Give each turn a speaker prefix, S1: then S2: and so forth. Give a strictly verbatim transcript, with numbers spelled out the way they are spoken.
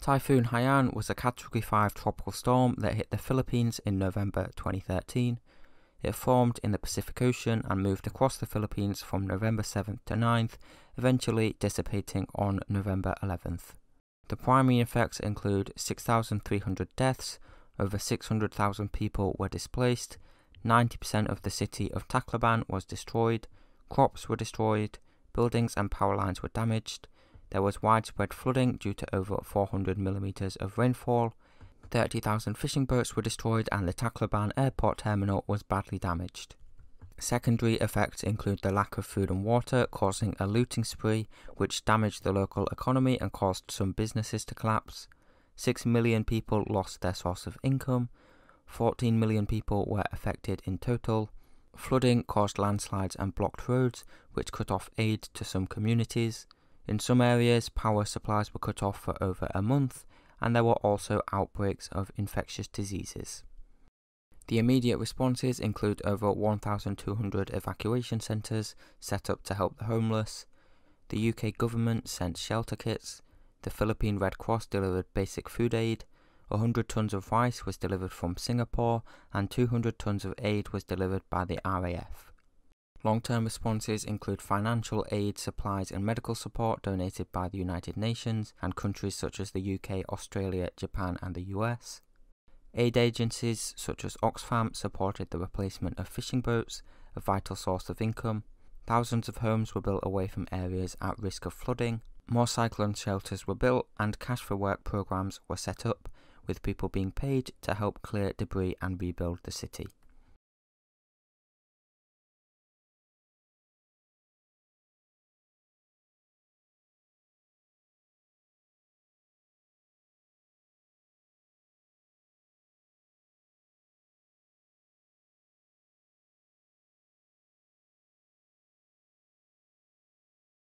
S1: Typhoon Haiyan was a Category five tropical storm that hit the Philippines in November twenty thirteen. It formed in the Pacific Ocean and moved across the Philippines from November seventh to ninth, eventually dissipating on November eleventh. The primary effects include six thousand three hundred deaths, over six hundred thousand people were displaced, ninety percent of the city of Tacloban was destroyed, crops were destroyed, buildings and power lines were damaged. There was widespread flooding due to over four hundred millimeters of rainfall, thirty thousand fishing boats were destroyed, and the Tacloban airport terminal was badly damaged. Secondary effects include the lack of food and water, causing a looting spree which damaged the local economy and caused some businesses to collapse. six million people lost their source of income. fourteen million people were affected in total. Flooding caused landslides and blocked roads, which cut off aid to some communities. In some areas, power supplies were cut off for over a month, and there were also outbreaks of infectious diseases. The immediate responses include over one thousand two hundred evacuation centres set up to help the homeless. The U K government sent shelter kits. The Philippine Red Cross delivered basic food aid. one hundred tonnes of rice was delivered from Singapore, and two hundred tonnes of aid was delivered by the R A F. Long-term responses include financial aid, supplies and medical support donated by the United Nations and countries such as the U K, Australia, Japan and the U S. Aid agencies such as Oxfam supported the replacement of fishing boats, a vital source of income. Thousands of homes were built away from areas at risk of flooding. More cyclone shelters were built and cash for work programs were set up, with people being paid to help clear debris and rebuild the city.